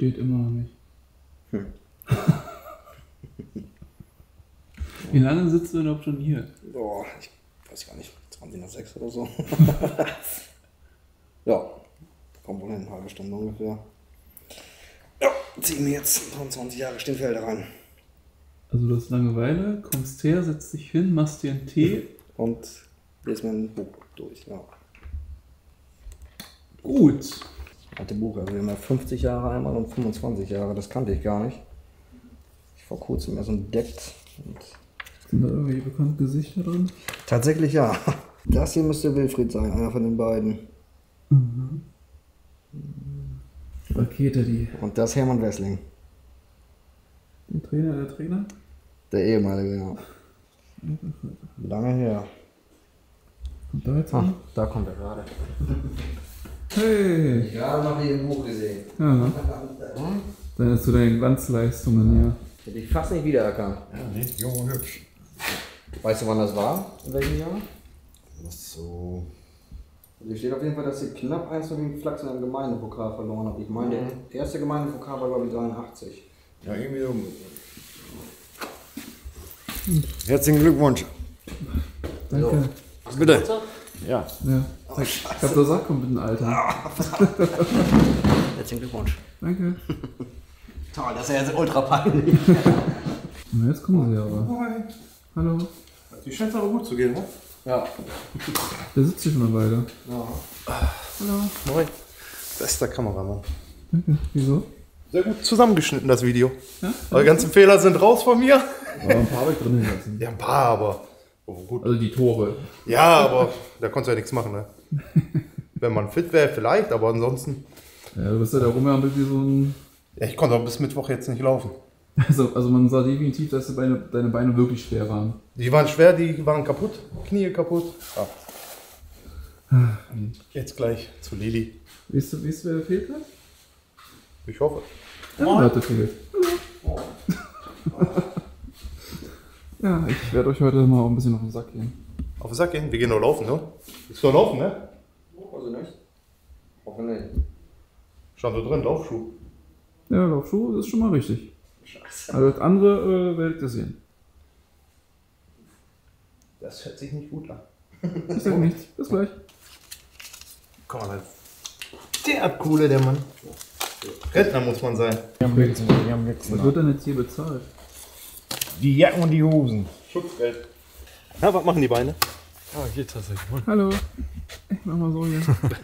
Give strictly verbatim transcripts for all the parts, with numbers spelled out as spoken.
Steht immer noch nicht. Hm. Wie lange sitzt du denn überhaupt schon hier? Boah, ich weiß gar nicht, zwanzig nach sechs oder so. Ja, kommt wohl hin, eine halbe Stunde ungefähr. Ja, ziehen wir jetzt dreiundzwanzig Jahre Stimmfelder rein. Also du hast Langeweile, kommst her, setzt dich hin, machst dir einen Tee. Und lese mir ein Buch durch, ja. Gut. Alte Buch, also wir haben ja fünfzig Jahre einmal und fünfundzwanzig Jahre, das kannte ich gar nicht. Ich vor kurzem erst entdeckt. Und sind da irgendwie bekannte Gesichter drin? Tatsächlich ja. Das hier müsste Wilfried sein, einer von den beiden. Mhm. Rakete, die. Und das Hermann Wessling. Der Trainer, der Trainer? Der ehemalige, ja. Lange her. Kommt da jetzt Ah, an? da kommt er gerade. Hey! Ich habe noch hier im Buch gesehen. Ja. Dann hast du deine Glanzleistungen, ja. Hätte ich fast nicht wiedererkannt. Ja, nicht jung und hübsch. Weißt du, wann das war? In welchem Jahr? Was so. Hier steht auf jeden Fall, dass sie knapp eins zu gegen Flachs in einem Gemeindepokal verloren hat. Ich meine, mhm. der erste Gemeindepokal war, glaube ich, dreiundachtzig. Ja, irgendwie so. Herzlichen Glückwunsch. Danke. So. Bitte. Ja. Ja. Oh, ich hab da Sack kommt mit dem Alter. Herzlichen Glückwunsch. Danke. Toll, das ist ja jetzt ultra peinlich. Na, jetzt kommen sie aber. Moin. Hallo. Die scheint es aber gut zu gehen, ne? Ja. Der sitzt hier schon eine Weile. Ja. Hallo. Moin. Bester Kameramann. Danke. Wieso? Sehr gut zusammengeschnitten, das Video. Ja? Eure ganzen Fehler sind raus von mir. Aber ein paar habe ich drin gelassen. Ja, ein paar, aber. Oh, gut. Also die Tore. Ja, aber da konntest du ja nichts machen, ne? Wenn man fit wäre, vielleicht, aber ansonsten. Ja, du bist ja da rumgehampelt wie so ein. Ja, ich konnte auch bis Mittwoch jetzt nicht laufen. Also, also man sah definitiv, dass deine Beine, deine Beine wirklich schwer waren. Die waren schwer, die waren kaputt. Knie kaputt. Ja. Jetzt gleich zu Lili. Weißt du, weißt du, wer fehlt hat? Ich hoffe. Ja, hat fehlt. Ja, ich werde euch heute mal ein bisschen auf den Sack gehen. Auf den Sack gehen? Wir gehen nur laufen, ne? Ist doch laufen, ne? Also nicht? Hoffe nicht. Stand da drin, Laufschuh. Ja, Laufschuh, das ist schon mal richtig. Scheiße. Also das andere äh, werdet ihr sehen. Das hört sich nicht gut an. Ich sag nichts. Bis gleich. Komm mal, der coole, der Mann. Rentner muss man sein. Wir haben Wechsel, wir haben Wechsel. Was wird denn jetzt hier bezahlt? Die Jacken und die Hosen. Schutzgeld. Na, was machen die Beine? Ah, geht tatsächlich. Hallo. Ich mach mal so hier.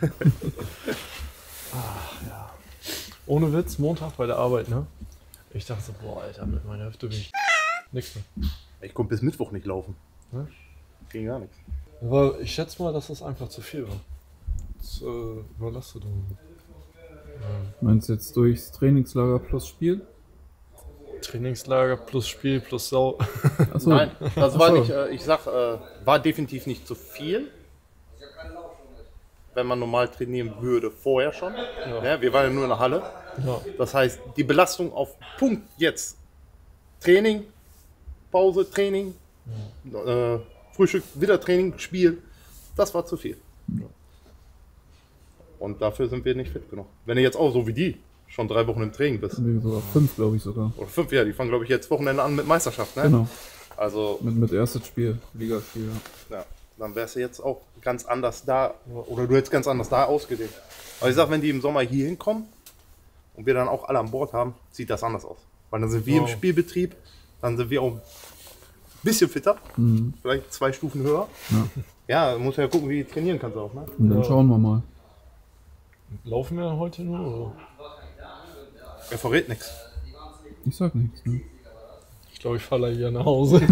Ach ja. Ohne Witz, Montag bei der Arbeit, ne? Ich dachte so, boah, Alter, mit meiner Hüfte bin ich nix mehr. Ich konnte bis Mittwoch nicht laufen. Ne? Ging gar nichts. Aber ich schätze mal, dass das einfach zu viel war. Das äh, überlastet uns. Meinst du jetzt durchs Trainingslager plus Spiel? Trainingslager plus Spiel plus Sau. Achso. Nein, das war Achso. nicht, äh, ich sag, äh, war definitiv nicht zu viel. Wenn man normal trainieren würde, vorher schon. Ja. Ja, wir waren ja nur in der Halle. Ja. Das heißt, die Belastung auf Punkt jetzt. Training, Pause, Training, äh, Frühstück, wieder Training, Spiel. Das war zu viel. Ja. Und dafür sind wir nicht fit genug. Wenn du jetzt auch so wie die schon drei Wochen im Training bist. Sogar fünf, glaube ich sogar. Oder fünf, ja, die fangen glaube ich jetzt Wochenende an mit Meisterschaft, ne? Genau. Also, Mit, mit erstes Spiel, Ligaspiel. Ja. ja, dann wärst du jetzt auch ganz anders da, oder du hättest ganz anders da ausgelegt. Aber ich sag, wenn die im Sommer hier hinkommen und wir dann auch alle an Bord haben, sieht das anders aus. Weil dann sind wir Oh. im Spielbetrieb, dann sind wir auch ein bisschen fitter, Mhm. vielleicht zwei Stufen höher. Ja. Ja, muss ja gucken, wie du trainieren kannst auch, ne? Und dann Ja. schauen wir mal. Laufen wir heute nur? Oder? Er verrät nichts. Ich sag nichts. Ne? Ich glaube, ich fahre hier nach Hause.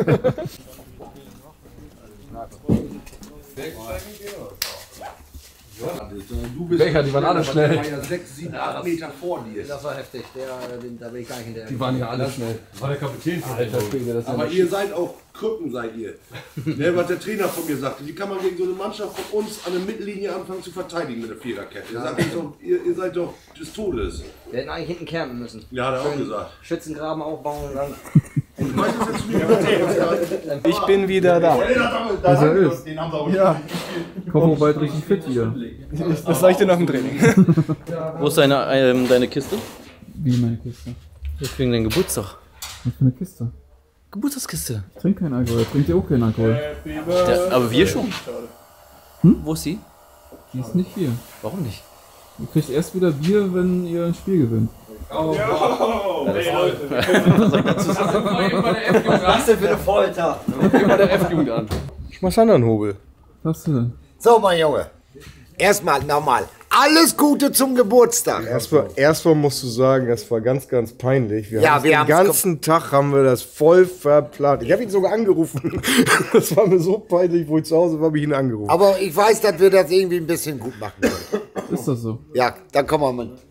Du bist Becher, die waren alle schnell. Der war ja sechs, sieben, acht Meter vor dir. Das war heftig, der, den, da bin ich gar nicht hinterher. Die waren ja alle schnell. Das war der Kapitän von Alter Schwede, das ist Aber ja ihr seid auch Krücken, seid ihr. Ne, was der Trainer von mir sagte, wie kann man gegen so eine Mannschaft von uns an der Mittellinie anfangen zu verteidigen mit der Viererkette? Er sagt, doch, ihr, ihr seid doch des Todes. Wir hätten eigentlich hinten campen müssen. Ja, hat er auch gesagt. Schützengraben aufbauen und dann. Ich weiß es jetzt nicht. Ich bin wieder da. Was er ist. Den haben sie aber Ja, Ich hoffe, bald richtig fit wieder. das sag ich dir nach dem Training. Wo ist deine, ähm, deine Kiste? Wie meine Kiste? Jetzt wegen deinem Geburtstag. Was für eine Kiste? Geburtstagskiste. Ich trinke keinen Alkohol, trinkt ihr auch keinen Alkohol? Der, aber wir schon. Hm? Wo ist sie? Die ist nicht hier. Warum nicht? Ihr kriegt erst wieder Bier, wenn ihr ein Spiel gewinnt. Oh, oh, hey Leute, Was soll ich dazu sagen? Was ist denn für eine Folter? Guck mal der F-Jugend an. Ich mach's anderen Hobel. Was denn? So, mein Junge. Erstmal nochmal. Alles Gute zum Geburtstag. Erstmal, erstmal musst du sagen, das war ganz, ganz peinlich. Wir Ja, haben wir den haben's ganzen Tag haben wir das voll verplant. Ich habe ihn sogar angerufen. Das war mir so peinlich, wo ich zu Hause war, habe ich ihn angerufen. Aber ich weiß, dass wir das irgendwie ein bisschen gut machen können. Ist das so? Ja, dann kommen wir mit.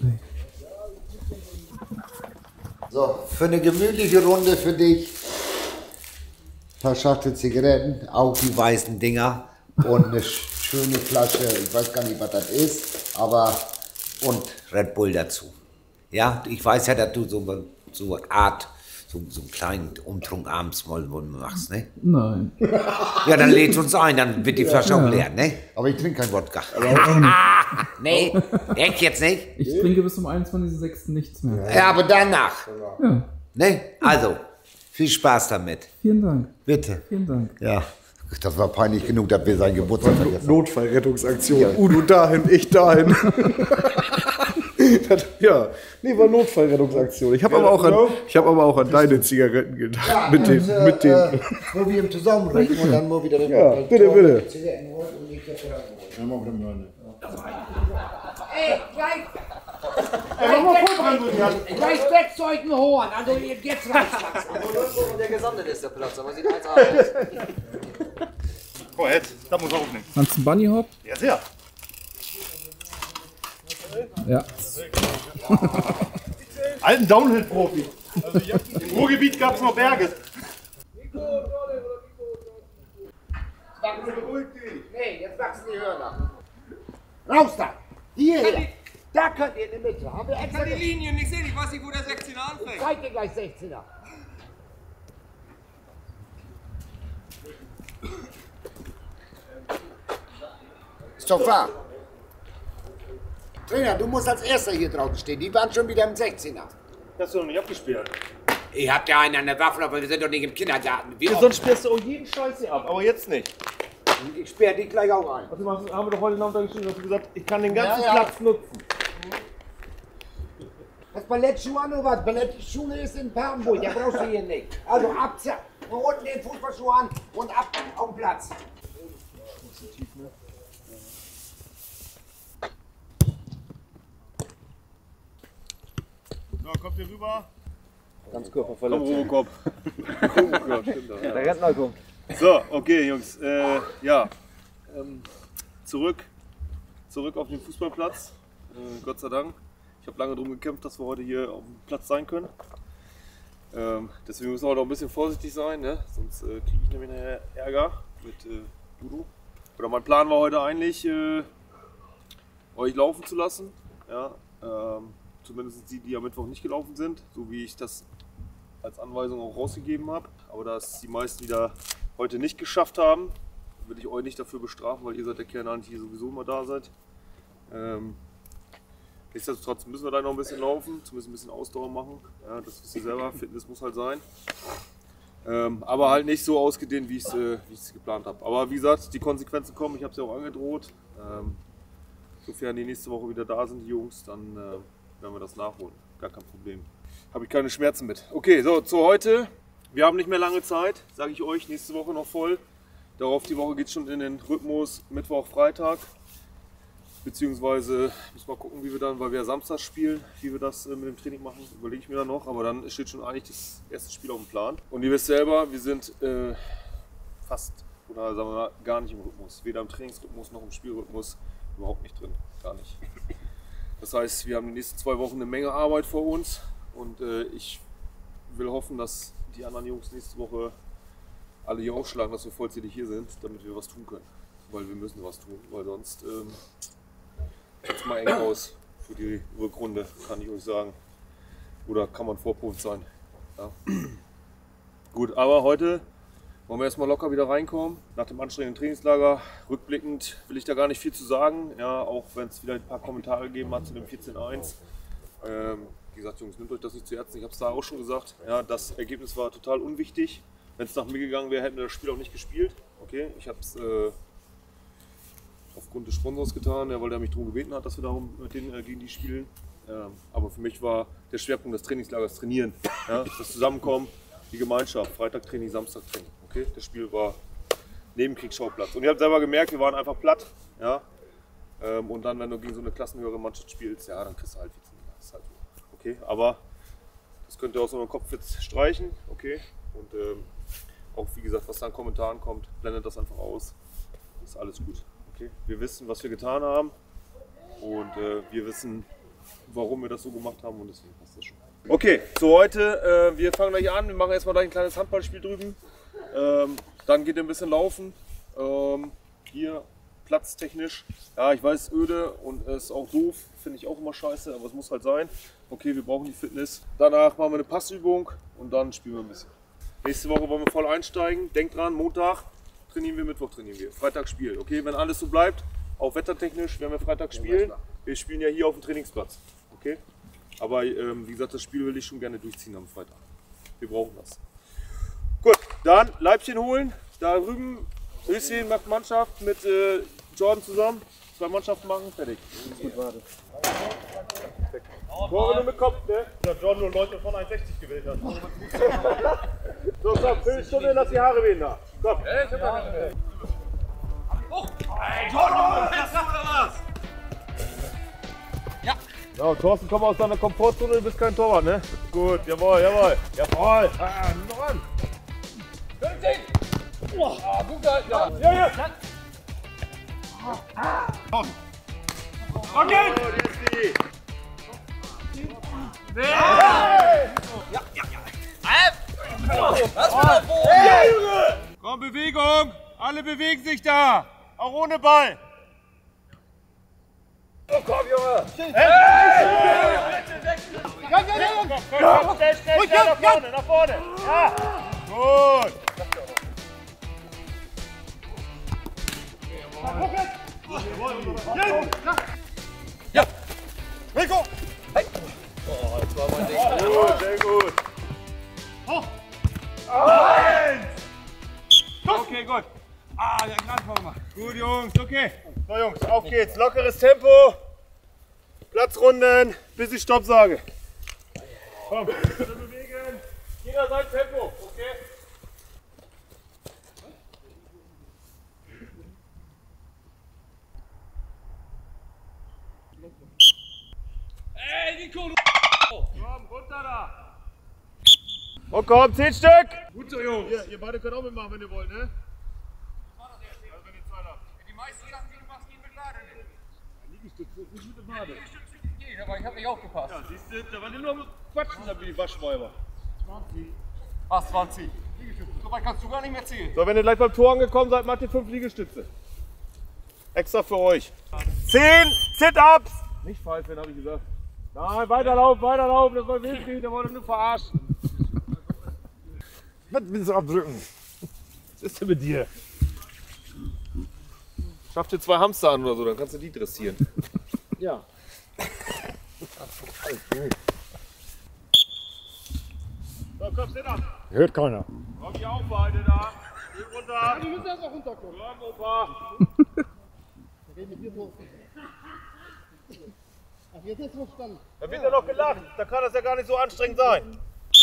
So, für eine gemütliche Runde für dich. Ein paar Schachtel Zigaretten, auch die weißen Dinger. Und eine schöne Flasche, ich weiß gar nicht, was das ist, aber und Red Bull dazu. Ja, ich weiß ja, dass du so so Art, so, so einen kleinen Umtrunk abends mal machst, ne? Nein. Ja, dann lädst uns ein, dann wird die Flasche Ja. auch leer, ne? Aber ich trinke kein Wodka. Nee, echt jetzt nicht? Ich trinke bis zum einundzwanzigsten sechsten nichts mehr. Ja, aber danach. Ja, Ne? Also, viel Spaß damit. vielen Dank. Bitte. Vielen Dank. Ja. Das war peinlich genug, dass wir seinen Geburtstag vergessen haben. Notfallrettungsaktion. Udo dahin, ich dahin. Das, ja, nee, war Notfallrettungsaktion. Ich habe aber auch an, ich habe aber auch an deine Zigaretten gedacht. Mit den, äh, mit den. Äh, wo wir ihm zusammenrechnen und dann mal wieder den Ja, bitte, bitte. Zigaretten holen und nicht jetzt wieder holen. Ey, gleich! Ey, gleich Bettzeugten Horn, also jetzt reicht's langsam. Der Gesamte ist der Platz, aber sieht eins aus. Oh, jetzt, das muss auch nicht. Kannst du einen Bunny Hop? Ja, sehr. Ja. Alten Downhill-Profi. Im Ruhrgebiet gab es noch Berge. Nee, jetzt wachsen die Hörner. Raus da! Hierher! Da könnt ihr in die Mitte. Haben wir extra Die Linien, ich sehe nicht, weiß nicht, wo der sechzehner anfängt. zeig dir gleich sechzehner. Ist doch klar. Trainer, du musst als Erster hier draußen stehen. Die waren schon wieder im sechzehner. Das hast du noch nicht abgesperrt. Ihr habt ja einen an der Waffe, aber wir sind doch nicht im Kindergarten. Wie oft? Sonst sperrst du auch jeden Scheiß hier ab, aber jetzt nicht. Ich sperr dich gleich auch ein. Also haben wir doch heute Nachmittag geschrieben, hast du gesagt, ich kann den ganzen Ja, ja. Platz nutzen. Hast Ballettschuhe an oder was? Ballettschule ist in Papenburg, der brauchst du hier nicht. Also abziehen, unten den Fußballschuh an und ab auf den Platz. So, kommt ihr rüber? Ganz körperverletzt. Komm, Robocop. Ja, stimmt doch. Der Rentner kommt. So, okay, Jungs. Äh, ja, ähm, zurück, zurück auf den Fußballplatz. Äh, Gott sei Dank. Ich habe lange darum gekämpft, dass wir heute hier auf dem Platz sein können. Ähm, deswegen müssen wir heute auch ein bisschen vorsichtig sein, ne? Sonst äh, kriege ich nämlich nachher Ärger mit äh, Udo. Oder mein Plan war heute eigentlich, äh, euch laufen zu lassen. Ja, ähm, zumindest die, die am Mittwoch nicht gelaufen sind, so wie ich das als Anweisung auch rausgegeben habe. Aber da es die meisten wieder heute nicht geschafft haben, will ich euch nicht dafür bestrafen, weil ihr seid der Kern eigentlich hier sowieso immer da seid. Ähm, nichtsdestotrotz müssen wir da noch ein bisschen laufen, zumindest ein bisschen Ausdauer machen. Ja, das wisst ihr selber, Fitness muss halt sein. Ähm, aber halt nicht so ausgedehnt, wie ich es äh, geplant habe. Aber wie gesagt, die Konsequenzen kommen, ich habe es ja auch angedroht. Ähm, sofern die nächste Woche wieder da sind, die Jungs, dann äh, werden wir das nachholen. Gar kein Problem. Habe ich keine Schmerzen mit. Okay, so zu heute. Wir haben nicht mehr lange Zeit, sage ich euch, nächste Woche noch voll. Darauf die Woche geht es schon in den Rhythmus Mittwoch, Freitag. Beziehungsweise müssen wir gucken, wie wir dann, weil wir ja Samstag spielen, wie wir das mit dem Training machen, überlege ich mir dann noch. Aber dann steht schon eigentlich das erste Spiel auf dem Plan. Und ihr wisst selber, wir sind äh, fast, oder sagen wir mal, gar nicht im Rhythmus. Weder im Trainingsrhythmus noch im Spielrhythmus, überhaupt nicht drin, gar nicht. Das heißt, wir haben die nächsten zwei Wochen eine Menge Arbeit vor uns. Und äh, ich will hoffen, dass die anderen Jungs nächste Woche alle hier aufschlagen, dass wir vollzählig hier sind, damit wir was tun können. Weil wir müssen was tun, weil sonst ähm, sieht es mal eng aus für die Rückrunde, kann ich euch sagen. Oder kann man Vorpunkt sein. Ja. Gut, aber heute wollen wir erstmal locker wieder reinkommen. Nach dem anstrengenden Trainingslager, rückblickend will ich da gar nicht viel zu sagen. Ja, auch wenn es wieder ein paar Kommentare gegeben hat zu dem vierzehn eins. Ähm, wie gesagt, Jungs, nehmt euch das nicht zu Herzen. Ich habe es da auch schon gesagt. Ja, das Ergebnis war total unwichtig. Wenn es nach mir gegangen wäre, hätten wir das Spiel auch nicht gespielt. Okay, ich habe es äh, aufgrund des Sponsors getan, ja, weil der mich darum gebeten hat, dass wir darum mit denen äh, gegen die spielen. Ja, aber für mich war der Schwerpunkt des Trainingslagers Trainieren. Ja, das Zusammenkommen, die Gemeinschaft, Freitag-Training, Samstag-Training. Okay, das Spiel war Nebenkriegsschauplatz. Und ihr habt selber gemerkt, wir waren einfach platt. Ja, ähm, und dann, wenn du gegen so eine klassenhöhere Mannschaft spielst, ja, dann kriegst du halt Vize. Das ist halt so. Okay, aber das könnt ihr aus eurem Kopf jetzt streichen. Okay, und ähm, auch wie gesagt, was da an Kommentaren kommt, blendet das einfach aus. Das ist alles gut. Okay, wir wissen, was wir getan haben und äh, wir wissen, warum wir das so gemacht haben und deswegen passt das schon. Okay, so heute, äh, wir fangen gleich an, wir machen erstmal gleich ein kleines Handballspiel drüben, ähm, dann geht ihr ein bisschen laufen, ähm, hier platztechnisch, ja ich weiß, öde und ist auch doof, finde ich auch immer scheiße, aber es muss halt sein. Okay, wir brauchen die Fitness. Danach machen wir eine Passübung und dann spielen wir ein bisschen. Nächste Woche wollen wir voll einsteigen, denkt dran, Montag trainieren wir, Mittwoch trainieren wir, Freitag spielen. Okay, wenn alles so bleibt, auch wettertechnisch, werden wir Freitag spielen. Wir spielen ja hier auf dem Trainingsplatz. Okay? Aber ähm, wie gesagt, das Spiel will ich schon gerne durchziehen am Freitag. Wir brauchen das. Gut, dann Leibchen holen. Da drüben Höschen macht Mannschaft mit äh, Jordan zusammen. Zwei Mannschaften machen, fertig. Gut, warte. Tore nur mit Kopf, ne? Ja, Jordan nur Leute von eins sechzig gewählt hat. So, komm, Viertelstunde, lass die Haare wehen da. Komm. Hey, Jordan, hast du oder was? Ja. So, Thorsten, komm aus deiner Komfortzone, du bist kein Torwart, ne? Gut, jawohl, jawohl. Jawohl. Ah, noch an. fünfzehn. Oh, ah, gut gehalten. Ja, ja. ja. Ah. Okay. Oh, die ist die. Nee. Ja, ja, ja. Was für hey, Junge! Komm, Bewegung! Alle bewegen sich da! Auch ohne Ball! Oh, komm, Junge! Hey! Komm, komm, komm! Schnell, schnell, schnell, nach vorne, nach vorne! Ja! Gut! Ja! Rico! Oh, das war mein Ding. Gut, sehr gut. Hoch! Eins! Okay, gut. Ah, der hat gerade vorgemacht. Gut, Jungs, okay. So, Jungs, auf geht's. Lockeres Tempo. Platzrunden, bis ich Stopp sage. Komm, bitte bewegen. Jeder sein Tempo, okay? Ey, Nico, du komm, runter da! Und komm, zehn Stück! Gut so, Jungs! Ihr, ihr beide könnt auch mitmachen, wenn ihr wollt, ne? Also, wenn ihr Zeit habt. Die meisten Sachen, die du machst, gehen mit Lade nicht. Liegestütze ist nicht mit dem Lade. Liegestütze geht, aber ich hab nicht aufgepasst. Ja, siehst du, da waren die nur quatschen, da wie die Waschweiber. zwanzig. Was, zwanzig? Liegestütze. So weit kannst du gar nicht mehr zählen. So, wenn ihr gleich beim Tor angekommen seid, macht ihr fünf Liegestütze. Extra für euch. zehn Sit-Ups! Nicht pfeifen, habe ich gesagt. Nein, weiterlaufen, weiterlaufen, das war Wildspiel, der wollte nur verarschen. Was willst du abdrücken? Was ist denn mit dir? Schaff dir zwei Hamster an oder so, dann kannst du die dressieren. Ja. So, komm, steh ab. Hört keiner. Komm hier auf, beide da. Geh runter. Ja, die müssen erst auch runterkommen. Komm, Opa. Jetzt ist es spannend. Da wird ja noch gelacht, da kann das ja gar nicht so anstrengend sein.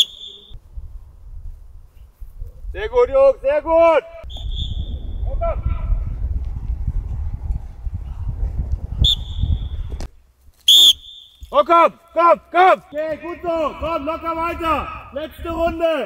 Sehr gut, Jungs, sehr gut! Oh, komm, komm, komm! Okay, gut so, komm, locker weiter! Letzte Runde!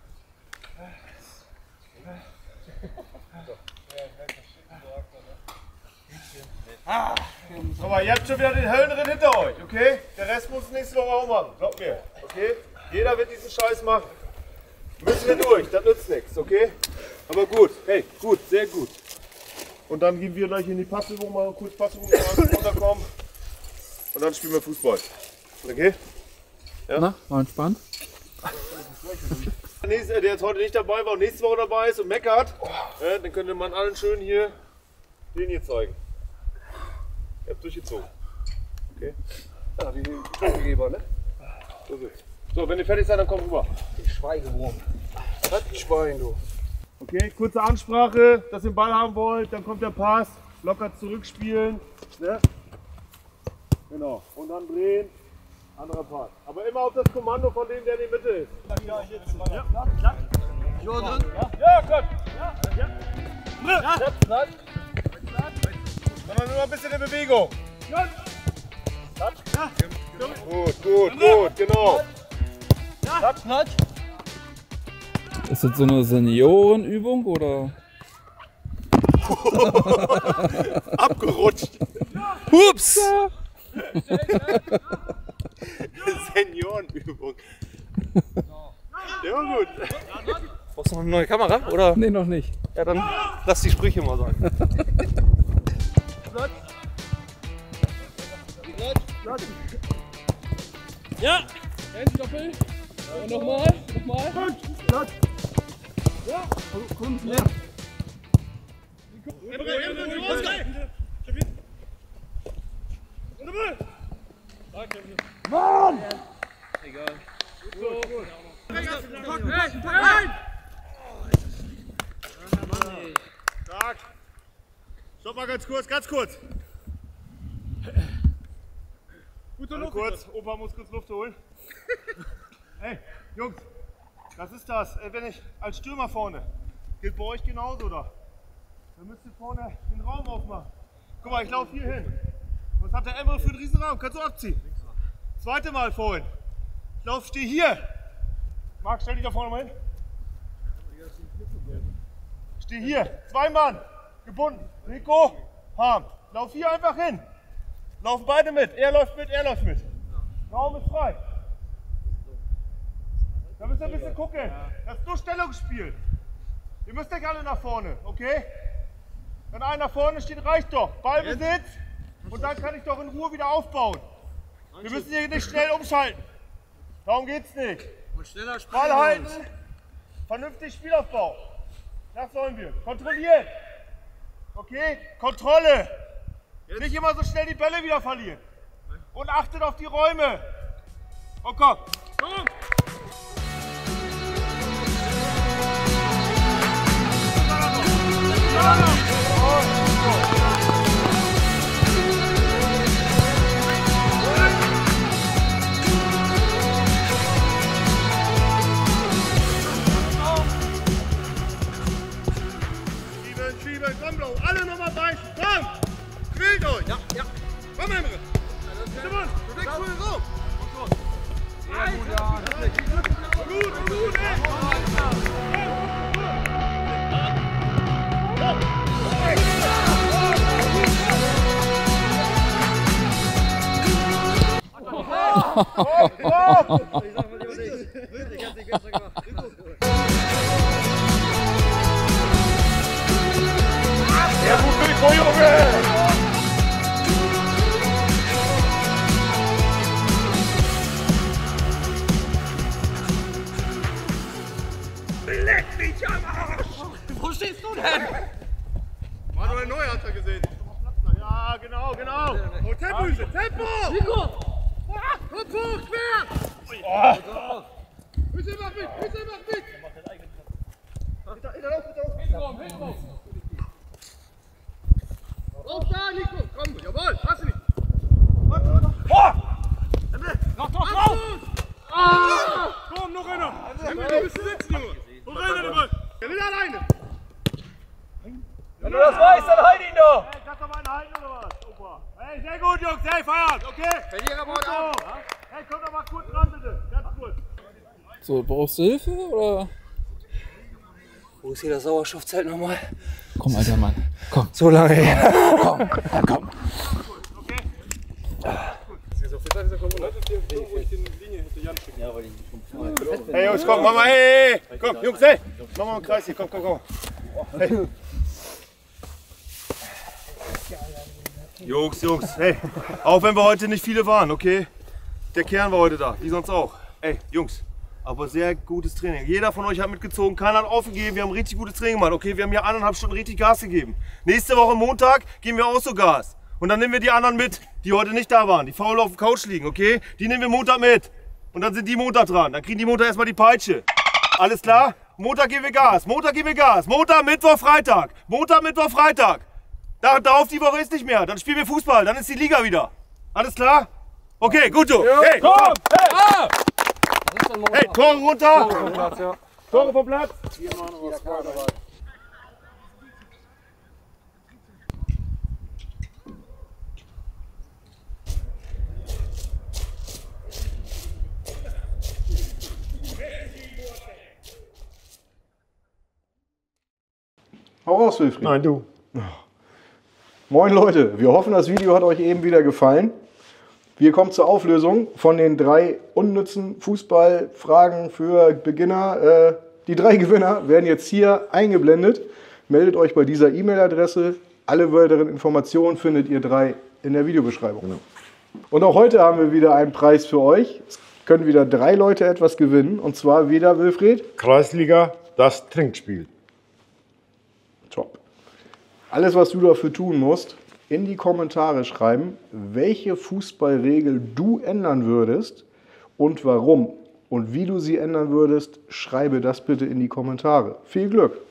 Ah. Guck mal, ihr habt schon wieder den Höllenritt hinter euch, okay? Der Rest muss nächste Woche auch machen, glaubt mir, okay? Jeder wird diesen Scheiß machen. Müssen wir durch, das nützt nichts, okay? Aber gut, hey, gut, sehr gut. Und dann gehen wir gleich in die Passübung, mal kurz Passübung runterkommen. Und dann spielen wir Fußball. Okay? Ja? Na, war entspannt. Der jetzt heute nicht dabei war und nächste Woche dabei ist und meckert, äh, dann könnte man allen schön hier den hier zeigen. Ihr habt durchgezogen. Okay? Ja, die Geber, ne? So, so, wenn ihr fertig seid, dann kommt rüber. Ich Schweigewurm. Schwein, du. Okay, kurze Ansprache, dass ihr den Ball haben wollt, dann kommt der Pass, locker zurückspielen. Ne? Genau, und dann drehen, anderer Pass. Aber immer auf das Kommando von dem, der in der Mitte ist. Ja, jetzt. Ja, ja. Jordan? Ja, ja, Gott. Ja, ja. Ja, ja. Dann immer ein bisschen in Bewegung. Ja. Ja. Gut, gut, gut, genau. Ja. Ja. Ist das so eine Seniorenübung oder? Abgerutscht. Hups! Seniorenübung. Der war gut. Brauchst du noch eine neue Kamera? Oder? Nee, noch nicht. Ja, dann lass die Sprüche mal sagen. Ja! Doppel. Und nochmal, nochmal. Ja! Komm, ja! Mann! Egal. Stark. Stopp mal ganz kurz, ganz kurz. Gute Luft. Kurz, Opa muss kurz Luft holen. Hey, Jungs, das ist das. Wenn ich als Stürmer vorne, gilt bei euch genauso, oder? Dann müsst ihr vorne den Raum aufmachen. Guck mal, ich laufe hier hin. Was hat der Emre für einen Riesenraum? Kannst du abziehen? Zweite Mal vorhin. Ich laufe, stehe hier. Marc, stell dich da vorne mal hin. Steh hier. Zwei Mann. Gebunden. Rico, Harm. Lauf hier einfach hin. Laufen beide mit. Er läuft mit, er läuft mit. Raum ist frei. Da müsst ihr ein bisschen gucken. Das ist nur Stellungsspiel. Ihr müsst euch alle nach vorne, okay? Wenn einer vorne steht, reicht doch. Ballbesitz. Und dann kann ich doch in Ruhe wieder aufbauen. Wir müssen hier nicht schnell umschalten. Darum geht's nicht. Ball halten. Vernünftig Spielaufbau. Das sollen wir. Kontrolliert. Okay? Kontrolle. Nicht immer so schnell die Bälle wieder verlieren. Und achtet auf die Räume. Oh komm. Komm. Schieben, schieben, komm Blau, alle nochmal beißen, komm! Quält euch! Ja, ja. Komm Emre! Du denkst voll so! Sehr gut, ja. Gut, gut, ey! Ja, gut, Rico, Junge! Leck mich am Arsch! Wo stehst du denn? Manuel Neuer hat er gesehen. Ja, genau, genau. Oh, Tempo, Tempo! Nico! Komm hoch, quer! Oh. Bitte mach mit, bitte mach mit! Bitte, bitte lauf, bitte lauf! Hinten, hinten! Auf da, Nico! Komm, jawohl, hast du nicht! Oh! Noch, noch, noch! Ah! Komm, noch einer! Emre, du bist sitzen, Junge! Wo rein, der Ball? Er will alleine! Wenn du das weißt, dann halt ihn doch! Hey, kannst du mal einen halten oder was, Opa? Hey, sehr gut, Jungs, hey, feiern, okay? Verlierer baut ab! Hey, komm doch mal kurz ran, bitte, ganz kurz. So, brauchst du Hilfe oder? Wo ist hier das Sauerstoffzelt nochmal? Komm, alter Mann, komm. So lange her. Komm, ja, komm. Okay? Hey Jungs, komm, mach mal, hey, hey, komm, Jungs, hey, mach mal einen Kreis hier, komm, komm, komm. Hey. Jungs, Jungs, hey, auch wenn wir heute nicht viele waren, okay? Der Kern war heute da, wie sonst auch. Ey, Jungs, aber sehr gutes Training. Jeder von euch hat mitgezogen, keiner hat aufgegeben, wir haben richtig gutes Training gemacht, okay? Wir haben hier eineinhalb Stunden richtig Gas gegeben. Nächste Woche Montag geben wir auch so Gas. Und dann nehmen wir die anderen mit, die heute nicht da waren, die faul auf der Couch liegen, okay? Die nehmen wir Montag mit. Und dann sind die Montag dran. Dann kriegen die Montag erstmal die Peitsche. Alles klar? Montag geben wir Gas. Montag geben wir Gas. Montag, Mittwoch, Freitag. Montag, Mittwoch, Freitag. Da, darauf die Woche ist nicht mehr. Dann spielen wir Fußball. Dann ist die Liga wieder. Alles klar? Okay, gut so. Hey, komm! Hey! Ah! Hey, Tore runter! Tore vom Platz, ja. Tore vom Platz! Hau raus, Wilfried. Nein, du. Moin Leute, wir hoffen, das Video hat euch eben wieder gefallen. Wir kommen zur Auflösung von den drei unnützen Fußballfragen für Beginner. Äh, die drei Gewinner werden jetzt hier eingeblendet. Meldet euch bei dieser E-Mail-Adresse. Alle weiteren Informationen findet ihr drei in der Videobeschreibung. Genau. Und auch heute haben wir wieder einen Preis für euch. Es können wieder drei Leute etwas gewinnen. Und zwar wieder, Wilfried. Kreisliga, das Trinkspiel. Top. Alles, was du dafür tun musst, in die Kommentare schreiben, welche Fußballregel du ändern würdest und warum. Und wie du sie ändern würdest, schreibe das bitte in die Kommentare. Viel Glück!